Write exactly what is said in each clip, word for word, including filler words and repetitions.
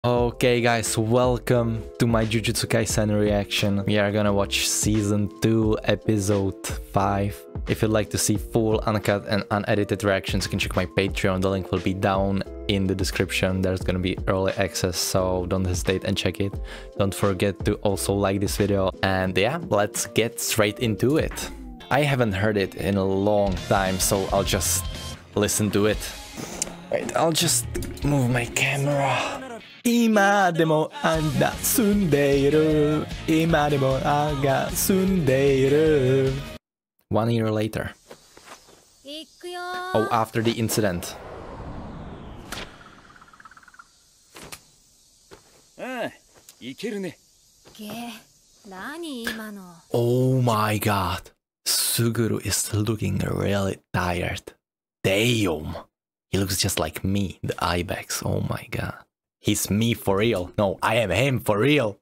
Okay guys, welcome to my Jujutsu Kaisen reaction. We are gonna watch season two, episode five. If you'd like to see full, uncut and unedited reactions, you can check my Patreon. The link will be down in the description. There's gonna be early access, so don't hesitate and check it. Don't forget to also like this video. And yeah, let's get straight into it. I haven't heard it in a long time, so I'll just listen to it. Wait, I'll just move my camera. 今でもあんな住んでいる今でもあんが住んでいる One year later. Oh, after the incident. Oh my god. Suguru is looking really tired. Damn. He looks just like me, the Ibex. Oh my god. He's me for real. No, I am him for real.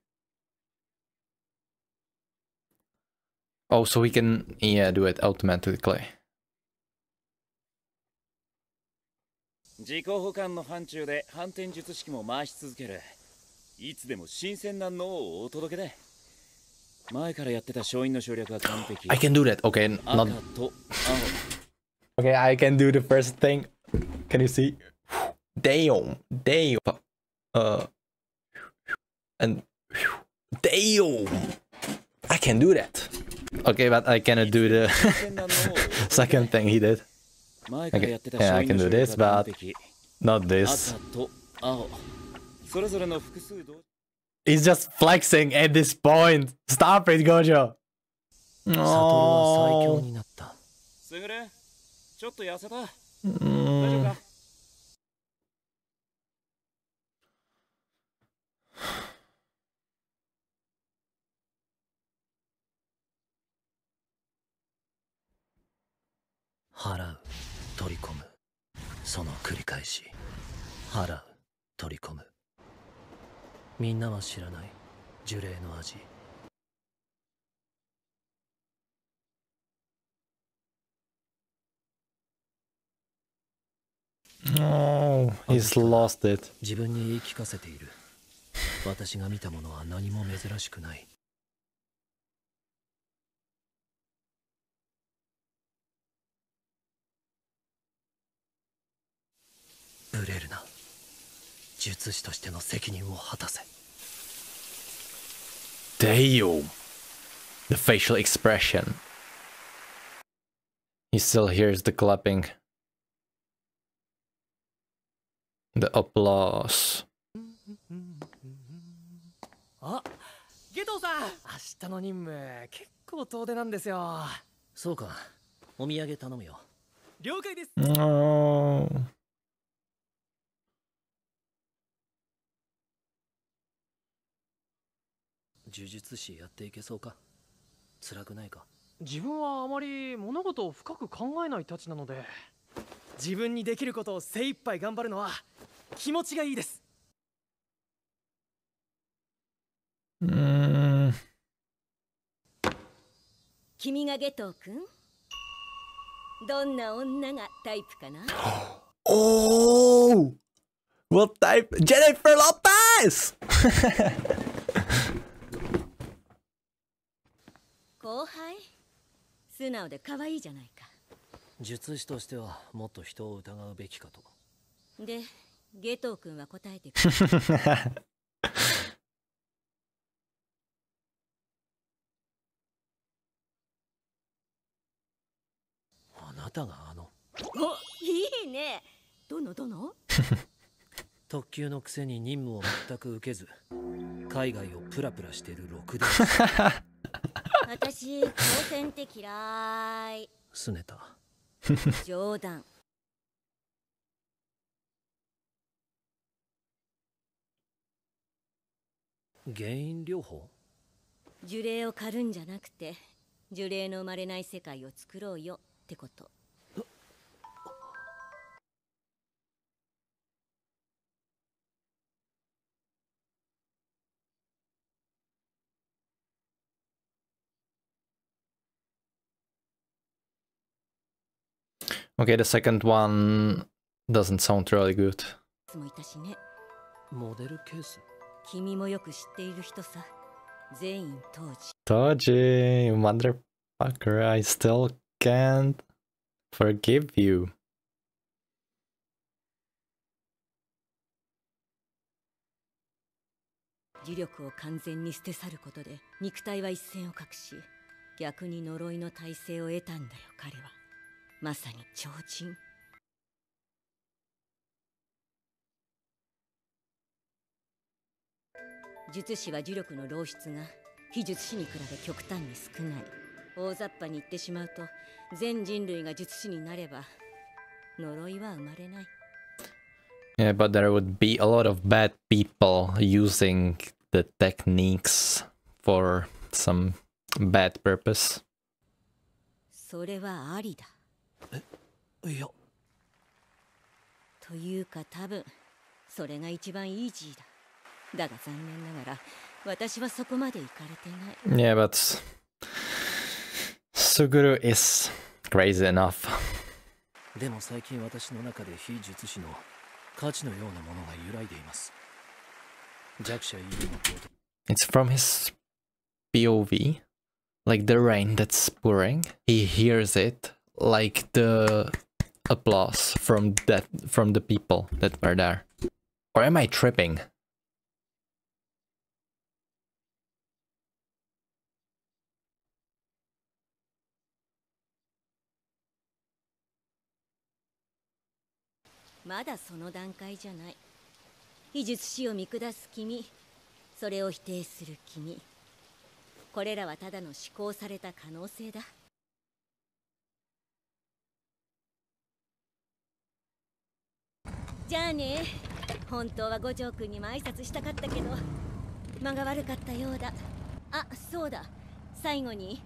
Oh, so we can, yeah, do it automatically. 自己保管の範疇で反転術式も回し続ける。いつでも新鮮な脳をお届けだ。前からやってた勝因の省略は完璧。 I can do that. Okay, not. Okay, I can do the first thing. Can you see? Damn, damn. Uh, and damn, I can do that. Okay, but I cannot do the second thing he did. Okay, yeah, I can do this, but not this. He's just flexing at this point. Stop it, Gojo. Oh. Mm. Harau, torikomu. Sono kurikaishi. Harau, torikomu. Minna wa shiranai jurei no aji. Oh, he's lost it. 自分に言い聞かせている。私が見たものは何も珍しくない。ブレるな。術師としての責任を果たせ。 Damn. The facial expression. He still hears the clapping. The applause. あ、ゲトウさん、明日の任務結構遠出なんですよ。 そうか。お土産頼むよ。 了解です。 No. 呪術師やっていけそうか。辛くないか。 自分はあまり物事を深く考えないたちなので、自分にできることを精一杯頑張るのは気持ちがいいです。 Mm. 君がゲトウ君、どんな女がタイプかな？ Oh! What type? Jennifer Lopez! 後輩？素直で可愛いじゃないか。 術師としてはもっと人を疑うべきかと。 で、ゲトウ君は答えてくれ。 あなたがあの。 お、いいね。どのどの？ 特級のくせに任務を全く受けず、海外をプラプラしてるろくで。 私、挑戦って嫌い。 すねた。 冗談。 原因療法？ 呪霊を狩るんじゃなくて、呪霊の生まれない世界を作ろうよってこと。 Okay, the second one doesn't sound really good. モデルケース。 君もよく知っている人さ。全員当時。 Toji, motherfucker, I still can't forgive you. 呪力を完全に捨て去ることで肉体は一線を画し、逆に呪いの体制を得たんだよ。彼はまさに超人。術師は呪力の漏出が非術師に比べ極端に少ない。大雑把に言ってしまうと、全人類が術師になれば呪いは生まれない。 Yeah, but there would be a lot of bad people using the techniques for some bad purpose. それはありだ。 え、いや。 というか多分それが一番イージーだ。だが残念ながら私はそこまで行かれてない。 Yeah, but Suguru is crazy enough. でも最近私の中で非術師の価値のようなものが揺らいでいます。弱者イールの行動。 It's from his P O V, like the rain that's pouring. He hears it like the applause from that from the people that were there. Or am I tripping? まだその段階じゃない。非術師を見下す君、それを否定する君、これらはただの思考された可能性だ。じゃあね。本当は五条くんにも挨拶したかったけど間が悪かったようだ。あ、そうだ、最後に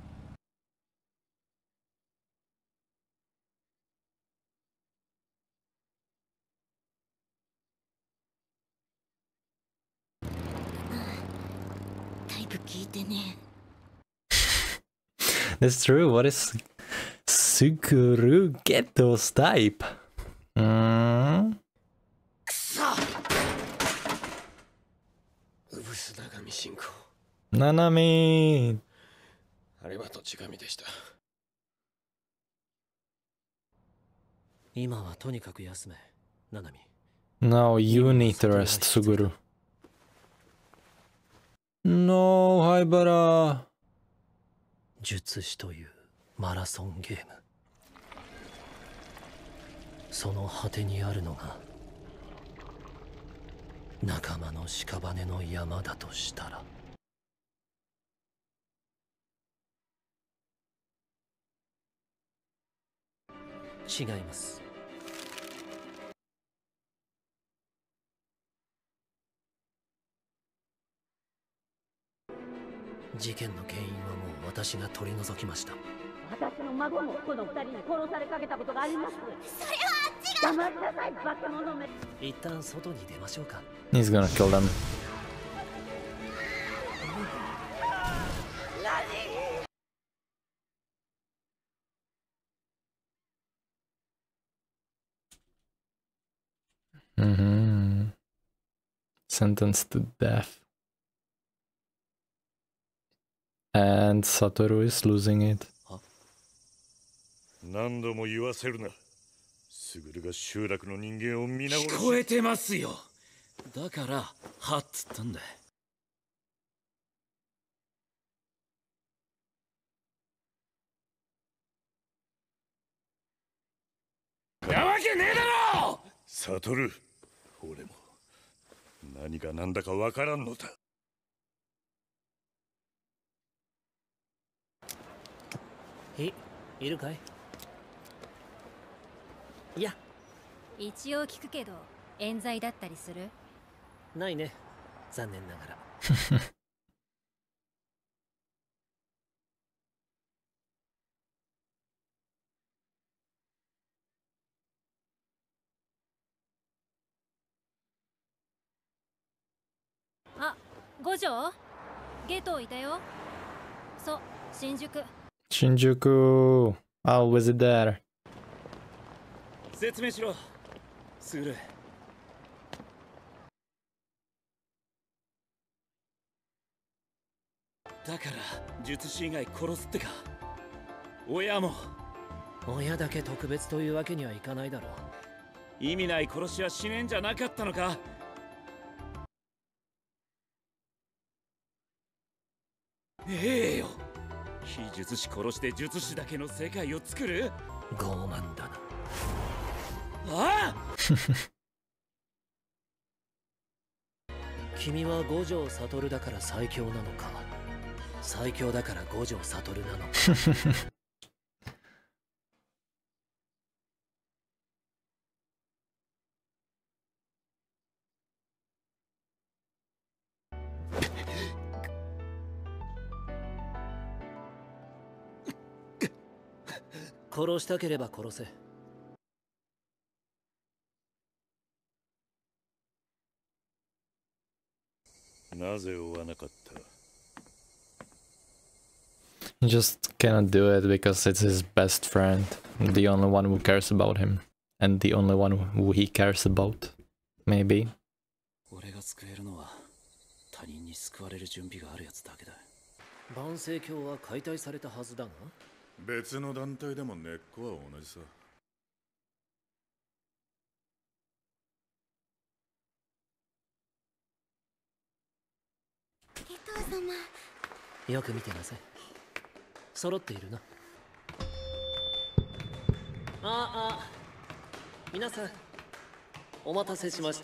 タイプ聞いてね。 That's true. What is Suguru get those type? Mm? うぶすだがみ信仰。 Nanami! あれは土地神でした。 今はとにかく休め、ナナミ。 Now you need to rest, Suguru. No, Haibara. 術師というマラソンゲーム。その果てにあるのが仲間の屍の山だとしたら。違います。事件の原因はもう私が取り除きました。 私の孫もこの二人に殺されかけたことがあります。それは違う。黙りなさい、化け物め。 一旦外に出ましょうか。 He's gonna kill them. Mm-hmm. Sentenced to death. And Satoru is losing it. 何度も言わせるな。スグルが集落の人間を皆殺し。 聞こえてますよ。だからはっつったんだ。なわけねえだろ。 サトル、俺も何が何だかわからんのだ。 い、いるかい？いや、 一応聞くけど冤罪だったりする？ ないね、残念ながら。 あ、五条？ゲートいたよ。そう、新宿。 Shinjuku. I'll visit there. 説明しろ、スグル。 だから術師以外殺すってか。親も親だけ特別というわけにはいかないだろう。 意味ない殺しはしねえんじゃなかったのか。ええよ、非術師殺して術師だけの世界を作る。 傲慢だな。 ああ君は五条悟だから最強なのか、最強だから五条悟なのか。殺したければ殺せ。 なぜ追わなかった？ He just cannot do it because it's his best friend, the only one who cares about him, and the only one who he cares about. Maybe. 俺が救えるのは他人に救われる準備があるやつだけだ。 万世教は解体されたはずだが。 別の団体でも根っこは同じさ。 ゲトウ様、 よく見てなさい。揃っているな。ああ、皆さんお待たせしました。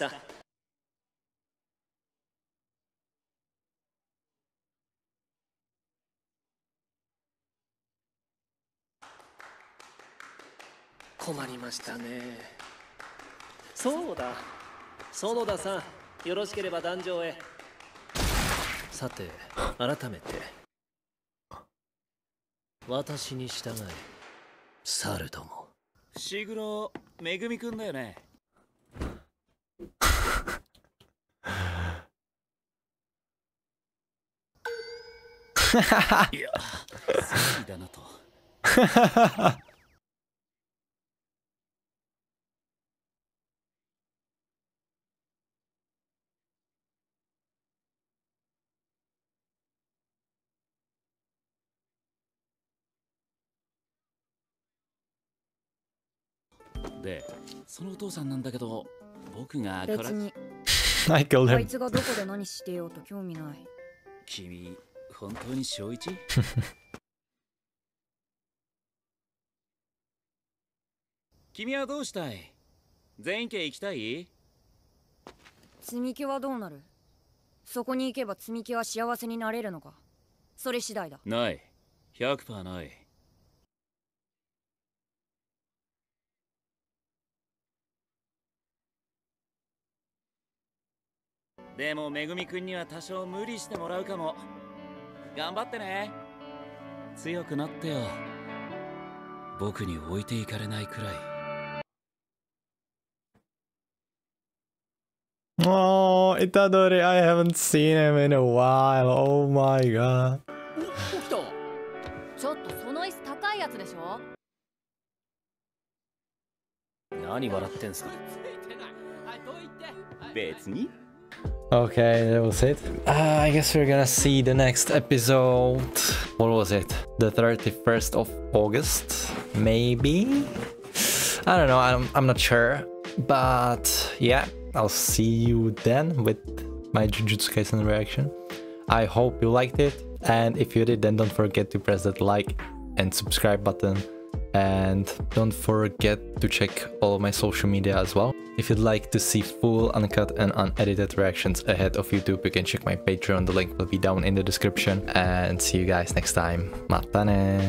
困りましたね。そうだ、園田さん、よろしければ壇上へ。さて、改めて私に従え、猿ども。 伏黒めぐみくんだよね。いや、好きだなと。で、そのお父さんなんだけど、僕がこれ別に I killed あい him. つがどこで何してようと興味ない。 君、本当に小一？君はどうしたい？全員家行きたい？ 積み木はどうなる？そこに行けば積み木は幸せになれるのか？それ次第だ。 ない。ひゃくパーセントない。でもめぐみくんには多少無理してもらうかも。頑張ってね。強くなってよ。僕に置いていかれないくらい。 Oh, Itadori, I haven't seen him in a while. Oh my god. ちょっとその椅子高いやつでしょ。 何笑ってんすか。 別に。 Okay, that was it. Uh, I guess we're gonna see the next episode. What was it? The thirty-first of August? Maybe? I don't know, I'm, I'm not sure. But yeah, I'll see you then with my Jujutsu Kaisen reaction. I hope you liked it. And if you did, then don't forget to press that like and subscribe button. And don't forget to check all of my social media as well. If you'd like to see full, uncut and unedited reactions ahead of YouTube, you can check my Patreon. The link will be down in the description. And see you guys next time. Mata ne!